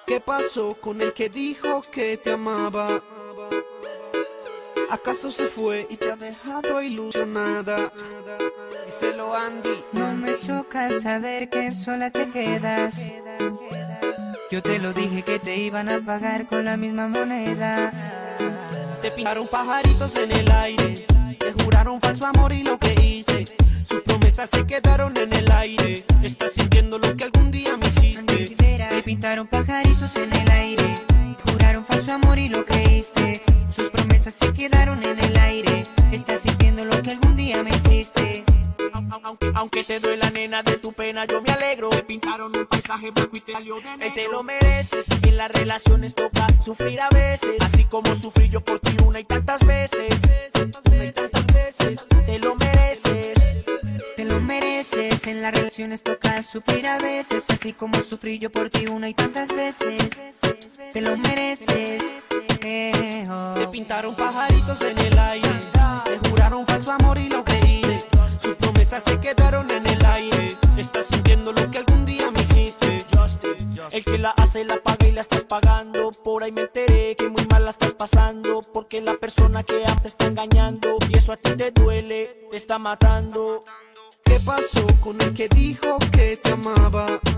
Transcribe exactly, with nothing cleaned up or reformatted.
¿Qué pasó con el que dijo que te amaba? ¿Acaso se fue y te ha dejado ilusionada? Díselo, Andy. No me choca saber que sola te quedas. Yo te lo dije que te iban a pagar con la misma moneda. Te pintaron pajaritos en el aire, te juraron falso amor y lo creíste. Sus promesas se quedaron en el aire. Estás sintiendo lo que algún día me hiciste. Te pintaron pajaritos en el aire, juraron falso amor y lo creíste. Sus promesas se quedaron en el aire. Estás sintiendo lo que algún día me hiciste. Aunque, aunque te duela, nena, de tu pena yo me alegro. Te pintaron un paisaje blanco y te salió de negro. Te lo mereces, en las relaciones toca sufrir a veces, así como sufrí yo por ti una y tantas veces. Una y tantas veces, te lo mereces. Te lo mereces, en las relaciones toca sufrir a veces, así como sufrí yo por ti una y tantas veces. Te lo mereces, eh, oh. Te pintaron pajaritos en el aire, te juraron falso amor y lo creíste. Sus promesas se quedaron en el aire. Estás sintiendo lo que algún día me hiciste. El que la hace la paga y la estás pagando. Por ahí me enteré que muy mal la estás pasando, porque la persona que amas te está engañando, y eso a ti te duele, te está matando. ¿Qué pasó con el que dijo que te amaba?